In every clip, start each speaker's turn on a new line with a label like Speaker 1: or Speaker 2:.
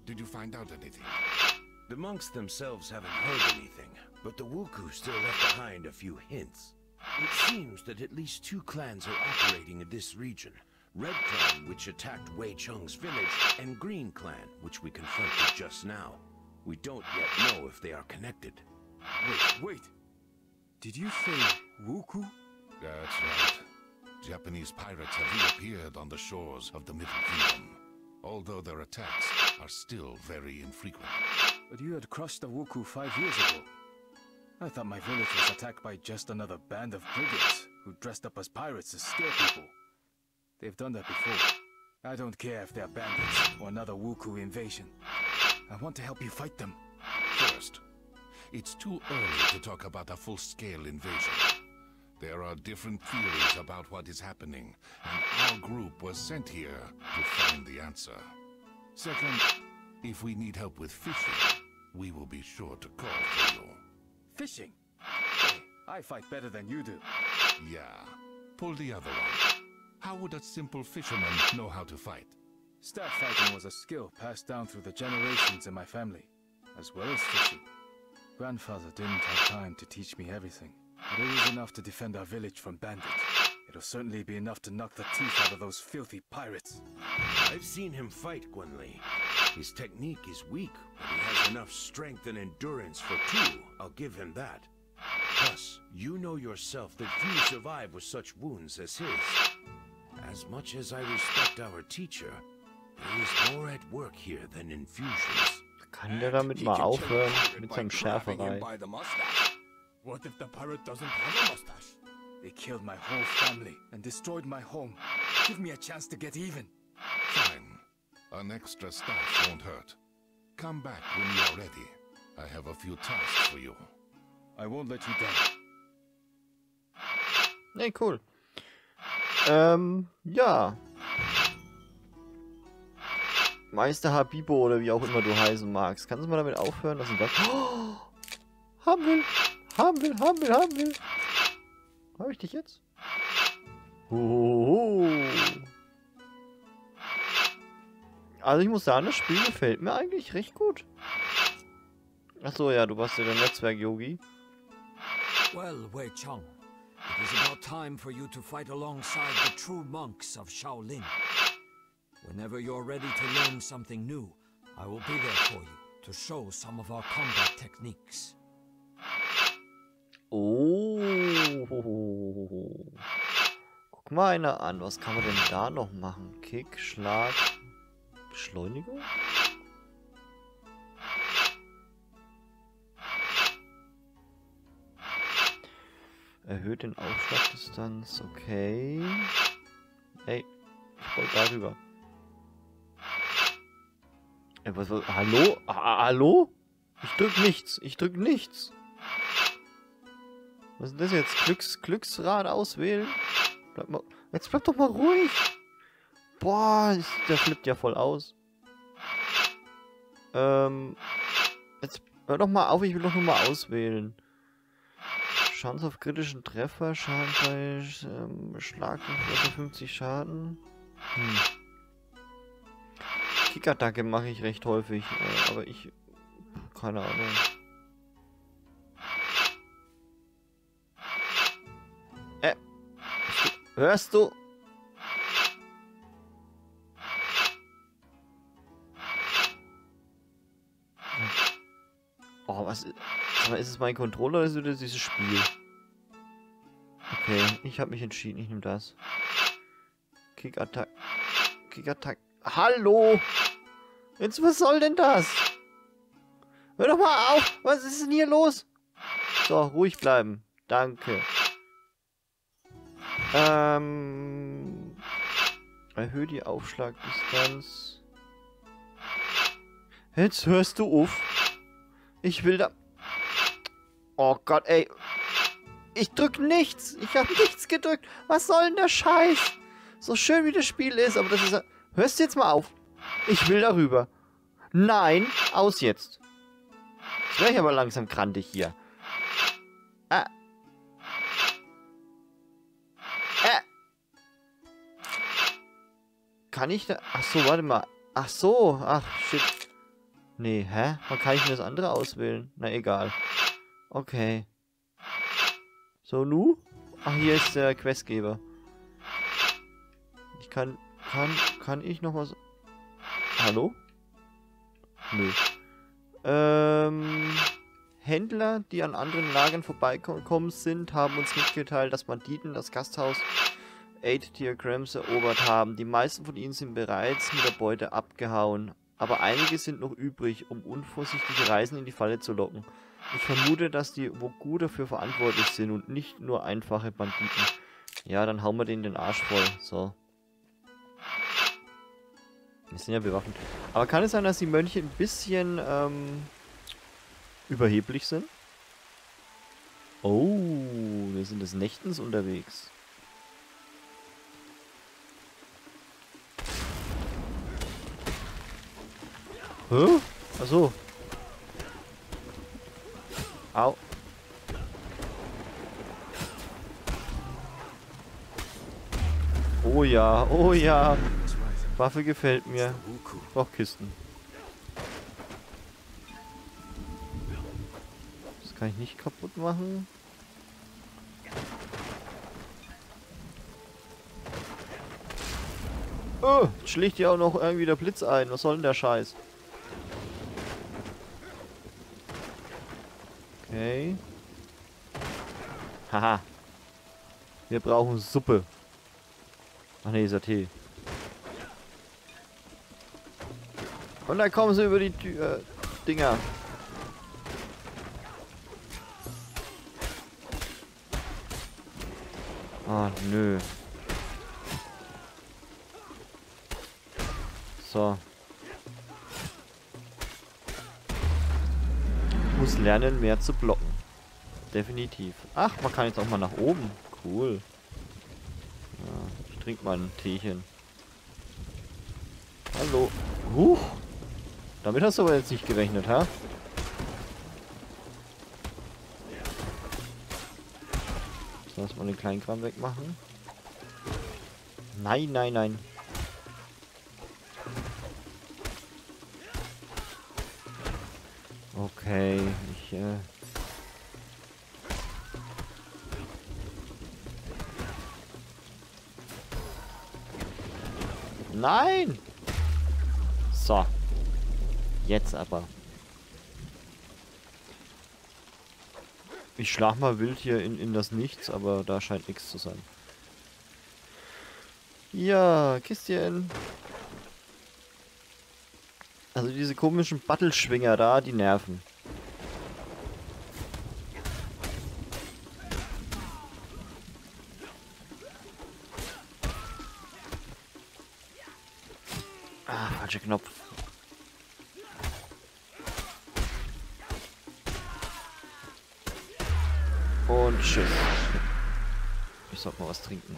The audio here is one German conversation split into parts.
Speaker 1: Did you find out anything?
Speaker 2: The monks themselves haven't heard anything, but the Wuku still left behind a few hints. It seems that at least 2 clans are operating in this region. Red Clan, which attacked Wei Cheng's village, and Green Clan, which we confronted just now. We don't yet know if they are connected.
Speaker 3: Wait. Did you say Wuku?
Speaker 1: That's right. Japanese pirates have reappeared on the shores of the Middle Kingdom, although their attacks are still very infrequent.
Speaker 3: But you had crushed the Wuku 5 years ago. I thought my village was attacked by just another band of brigands who dressed up as pirates to scare people. They've done that before. I don't care if they're bandits or another Wuku invasion. I want to help you fight them.
Speaker 1: First, it's too early to talk about a full-scale invasion. There are different theories about what is happening, and our group was sent here to find the answer. Second, if we need help with fishing, we will be sure to call for you.
Speaker 3: Fishing? Hey, I fight better than you do.
Speaker 1: Yeah, pull the other one. How would a simple fisherman know how to fight?
Speaker 3: Staff fighting was a skill passed down through the generations in my family, as well as fishing. Grandfather didn't have time to teach me everything, but it was enough to defend our village from bandits. It'll certainly be enough to knock the teeth out of those filthy pirates.
Speaker 2: I've seen him fight, Guanli. His technique is weak, but he has enough strength and endurance for 2. I'll give him that. Plus, you know yourself that few survive with such wounds as his. As much as I respect our teacher, there is more at work here than infusions.
Speaker 4: Kann der damit mal aufhören mit seinem Schärferei?
Speaker 3: What if the pirate doesn't have a mustache? They killed my whole family and destroyed my home. Give me a chance to get even.
Speaker 1: Fine. An extra staff won't hurt. Come back when you are ready. I have a few tasks for you.
Speaker 3: I won't let you down.
Speaker 4: Nee, cool. Ja. Meister Habibo oder wie auch immer du heißen magst. Kannst du mal damit aufhören, dass du das... Oh, haben will. Hab ich dich jetzt? Also ich muss sagen, das Spiel gefällt mir eigentlich recht gut. Achso, ja, du warst ja der Netzwerk-Yogi.
Speaker 5: Well, Wei Cheng, it is about time for you to fight alongside the true monks of Shaolin. Whenever you're ready to learn something new, I will be there for you to show some of our combat techniques.
Speaker 4: Oh. Guck mal einer an. Was kann man denn da noch machen? Kick, Schlag, Beschleunigung? Erhöht den Aufschlagdistanz. Okay. Ey, ich wollte darüber. Ey, was? Hallo? Hallo? Ich drück nichts. Was ist das jetzt? Glücksrad auswählen? Jetzt bleib doch mal ruhig. Boah, der flippt ja voll aus. Jetzt hör doch mal auf, ich will doch nur mal auswählen. Chance auf kritischen Treffer, Schaden bei Schlag von 50 Schaden. Kickattacke mache ich recht häufig, aber ich... keine Ahnung. Hörst du? Oh, was ist... Ist es mein Controller oder ist es dieses Spiel? Okay, ich habe mich entschieden, ich nehme das. Kick-Attack. Kick-Attack. Hallo! Jetzt, was soll denn das? Hör doch mal auf! Was ist denn hier los? So, ruhig bleiben. Danke. Erhöhe die Aufschlagdistanz. Jetzt hörst du auf. Ich will da... Oh Gott, ey. Ich drück nichts. Ich habe nichts gedrückt. Was soll denn der Scheiß? So schön wie das Spiel ist, aber das ist... Hörst du jetzt mal auf? Ich will darüber. Nein, aus jetzt. Jetzt wäre ich aber langsam krantig hier. Kann ich da... Ach so, warte mal. Ach so. Ach, shit. Nee, hä? Wann kann ich denn das andere auswählen? Na, egal. Okay. So, nu? Ach, hier ist der Questgeber. Ich kann ich noch was... Hallo? Nö. Händler, die an anderen Lagern vorbeikommen sind, haben uns mitgeteilt, dass Banditen das Gasthaus 8 Diagrams erobert haben. Die meisten von ihnen sind bereits mit der Beute abgehauen, aber einige sind noch übrig, um unvorsichtige Reisen in die Falle zu locken. Ich vermute, dass die Wogu dafür verantwortlich sind und nicht nur einfache Banditen. Ja, dann hauen wir denen den Arsch voll. So. Wir sind ja bewaffnet. Aber kann es sein, dass die Mönche ein bisschen überheblich sind? Oh, wir sind des Nächtens unterwegs. Hä? Achso. Au. Oh ja, oh ja. Waffe gefällt mir. Ich brauch Kisten. Das kann ich nicht kaputt machen. Oh, schlägt ja auch noch irgendwie der Blitz ein. Was soll denn der Scheiß? Okay. Haha. Wir brauchen Suppe. Ach ne, ist ja Tee. Und dann kommen sie über die Dinger. Ah, nö. So. Ich muss lernen, mehr zu blocken. Definitiv. Ach, man kann jetzt auch mal nach oben. Cool. Ja, ich trinke mal ein Teechen. Hallo. Huch. Damit hast du aber jetzt nicht gerechnet, ha? So, lass mal den Kleinkram wegmachen. Nein, nein, nein. Okay, Nein! So. Jetzt aber. Ich schlag mal wild hier in das Nichts, aber da scheint nichts zu sein. Ja, Kistchen. Also diese komischen Battelschwinger da, die nerven. Ah, falscher Knopf. Und tschüss. Ich sollte mal was trinken.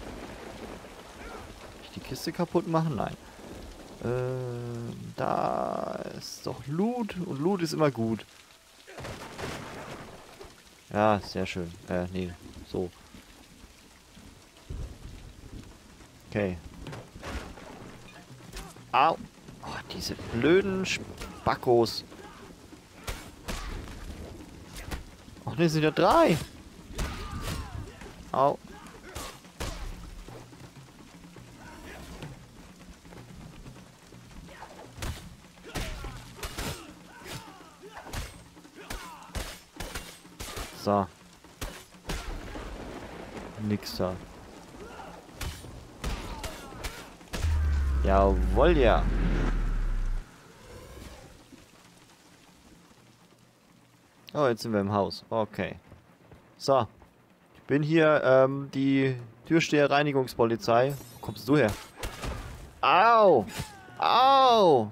Speaker 4: Ich die Kiste kaputt machen? Nein. Da ist doch Loot. Und Loot ist immer gut. Ja, sehr schön. Nee. So. Okay. Au. Oh, diese blöden Spackos. Ach ne, sind ja 3. Au. So. Nix da. Jawohl, ja. Oh, jetzt sind wir im Haus. Okay. So. Ich bin hier, die Türsteher-Reinigungspolizei. Wo kommst du her? Au! Au!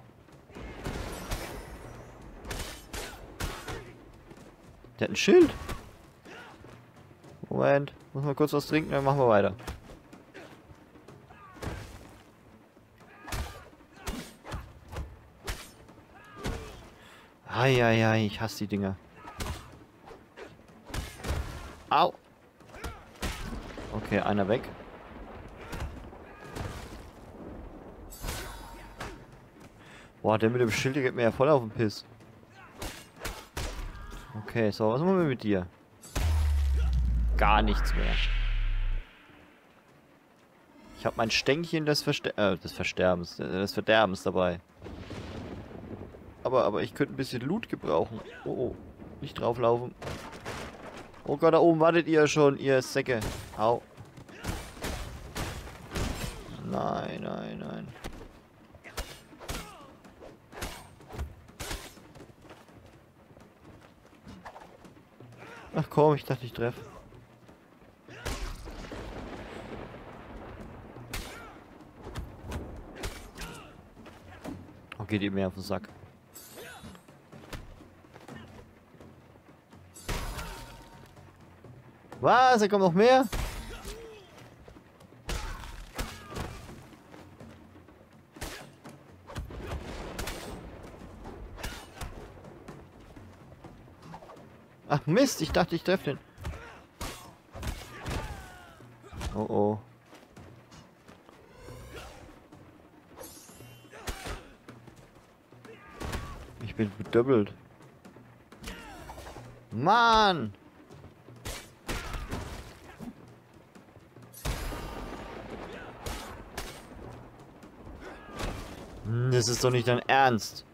Speaker 4: Der hat ein Schild. Moment. Muss mal kurz was trinken, dann machen wir weiter. Eieiei, ich hasse die Dinger. Au! Okay, einer weg. Boah, der mit dem Schild, der geht mir ja voll auf den Piss. Okay, so, was machen wir mit dir? Gar nichts mehr. Ich habe mein Stänkchen des Verderbens dabei. Aber ich könnte ein bisschen Loot gebrauchen. Oh, oh. Nicht drauflaufen. Oh Gott, da oben wartet ihr schon, ihr Säcke. Au. Nein, nein, nein. Ach komm, ich dachte, ich treffe. Oh, geht ihr mir auf den Sack. Was? Da kommt noch mehr? Ach Mist, ich dachte, ich treffe den. Oh oh. Ich bin bedoppelt. Mann! Das ist doch nicht dein Ernst.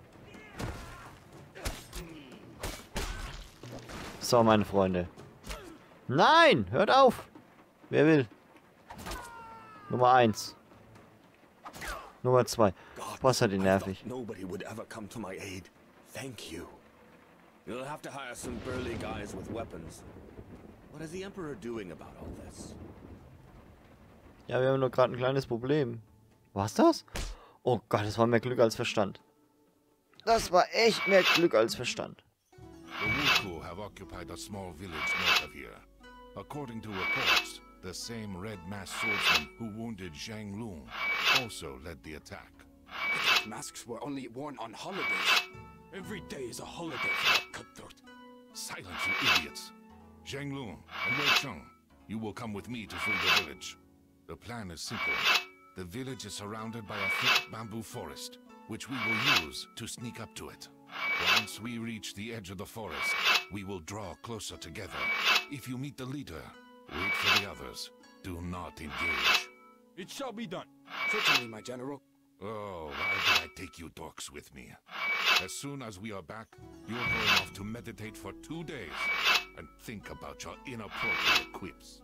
Speaker 4: So, meine Freunde. Nein! Hört auf! Wer will? Nummer 1. Nummer 2. Was hat die nervig?
Speaker 2: Nobody would ever come to my aid. Thank you. You'll have to hire some burly guys with weapons. What is the Emperor doing about all this?
Speaker 4: Ja, wir haben nur gerade ein kleines Problem. Was das? Oh Gott, das war mehr Glück als Verstand. Das war echt mehr Glück als Verstand.
Speaker 1: The Wuku have occupied a small village north of here. According to reports, the same red-masked swordsman who wounded Zhang Lung also led the attack.
Speaker 6: Masks were only worn on holidays. Every day is a holiday for that cutthroat.
Speaker 1: Silence, you idiots! Zhang Lung and Wei Cheng, you will come with me to free the village. The plan is simple. The village is surrounded by a thick bamboo forest, which we will use to sneak up to it. Once we reach the edge of the forest, we will draw closer together. If you meet the leader, wait for the others. Do not engage.
Speaker 6: It shall be done. Certainly, my general.
Speaker 1: Oh, why did I take you dorks with me? As soon as we are back, you're going off to meditate for 2 days and think about your inappropriate quips.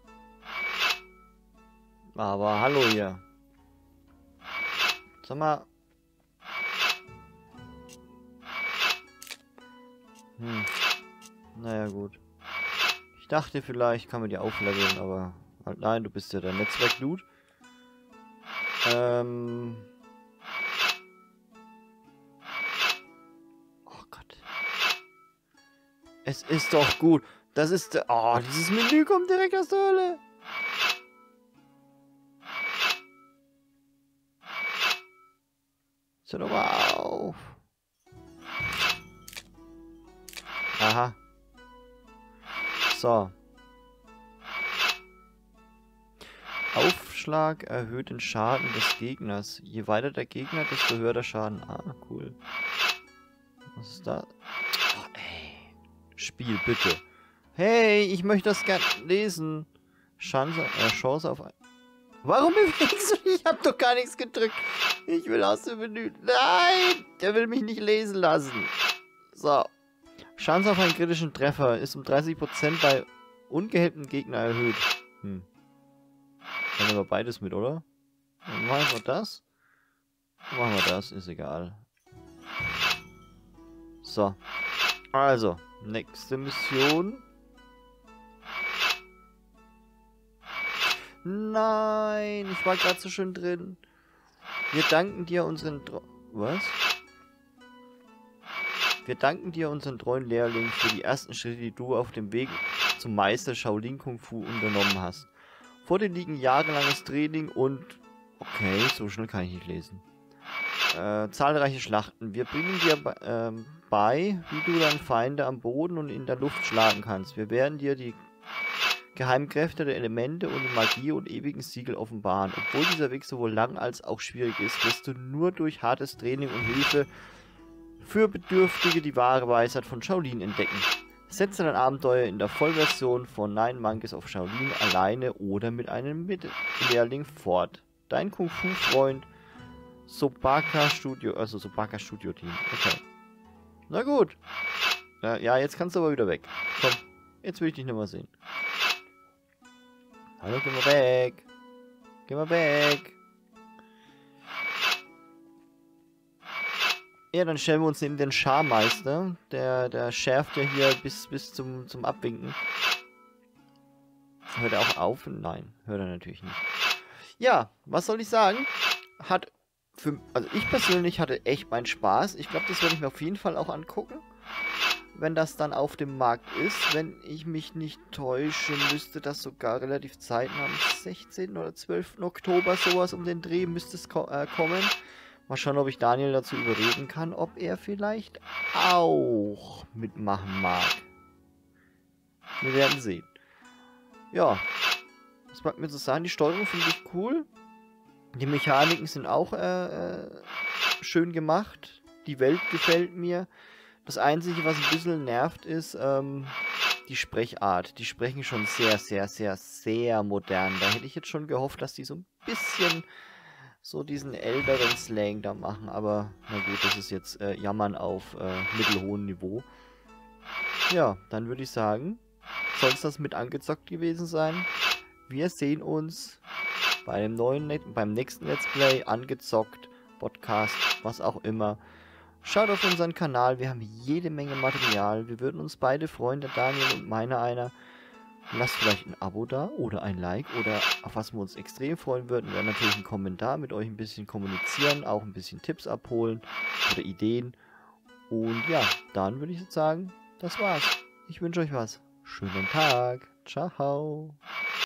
Speaker 4: Aber hallo hier. Sag mal. Naja, gut. Ich dachte, vielleicht kann man die aufleveln, aber halt nein, du bist ja der Netzwerk-Dude. Oh Gott. Es ist doch gut. Das ist... Oh, dieses Menü kommt direkt aus der Hölle. Hör doch mal auf. Aha. So. Aufschlag erhöht den Schaden des Gegners. Je weiter der Gegner, desto höher der Schaden. Ah, cool. Was ist da? Oh, ey. Spiel, bitte. Hey, ich möchte das gerne lesen. Chance auf... Warum bewegst du dich? Ich hab doch gar nichts gedrückt. Ich will aus dem Menü. Nein! Der will mich nicht lesen lassen. So. Chance auf einen kritischen Treffer ist um 30% bei ungehemmten Gegner erhöht. Dann nehmen wir beides mit, oder? Dann machen wir das. Dann machen wir das, ist egal. So. Also, nächste Mission. Nein, ich war gerade so schön drin. Wir danken dir unseren... Was? Wir danken dir unseren treuen Lehrling für die ersten Schritte, die du auf dem Weg zum Meister Shaolin Kung Fu unternommen hast. Vor dir liegen jahrelanges Training und... Okay, so schnell kann ich nicht lesen. Zahlreiche Schlachten. Wir bringen dir bei, wie du deine Feinde am Boden und in der Luft schlagen kannst. Wir werden dir die Geheimkräfte der Elemente und die Magie und ewigen Siegel offenbaren. Obwohl dieser Weg sowohl lang als auch schwierig ist, wirst du nur durch hartes Training und Hilfe für Bedürftige die wahre Weisheit von Shaolin entdecken. Setze dein Abenteuer in der Vollversion von Nine Monkeys of Shaolin alleine oder mit einem Mitlehrling fort. Dein Kung-Fu-Freund Sobaka Studio, also Sobaka Studio Team. Okay. Na gut. Ja, jetzt kannst du aber wieder weg. Komm, jetzt will ich dich nicht mehr sehen. Hallo, geh mal weg. Geh mal weg. Ja, dann stellen wir uns neben den Scharmeister. Der schärft ja hier bis zum Abwinken. Hört er auch auf? Nein, hört er natürlich nicht. Ja, was soll ich sagen? Also ich persönlich hatte echt meinen Spaß. Ich glaube, das werde ich mir auf jeden Fall auch angucken. Wenn das dann auf dem Markt ist. Wenn ich mich nicht täusche, müsste das sogar relativ zeitnah am 16. oder 12. Oktober sowas um den Dreh müsste es kommen. Mal schauen, ob ich Daniel dazu überreden kann, ob er vielleicht auch mitmachen mag. Wir werden sehen. Ja, was bleibt mir zu sagen? Die Steuerung finde ich cool. Die Mechaniken sind auch schön gemacht. Die Welt gefällt mir. Das Einzige, was ein bisschen nervt, ist die Sprechart. Die sprechen schon sehr, sehr, sehr, sehr modern. Da hätte ich jetzt schon gehofft, dass die so ein bisschen so diesen älteren Slang da machen. Aber na gut, das ist jetzt Jammern auf mittelhohem Niveau. Ja, dann würde ich sagen, soll es das mit angezockt gewesen sein. Wir sehen uns beim nächsten Let's Play, angezockt, Podcast, was auch immer. Schaut auf unseren Kanal, wir haben jede Menge Material. Wir würden uns beide freuen, der Daniel und meiner einer. Lasst vielleicht ein Abo da oder ein Like, oder auf was wir uns extrem freuen würden, wäre natürlich ein Kommentar, mit euch ein bisschen kommunizieren, auch ein bisschen Tipps abholen oder Ideen. Und ja, dann würde ich jetzt sagen, das war's. Ich wünsche euch was. Schönen Tag. Ciao.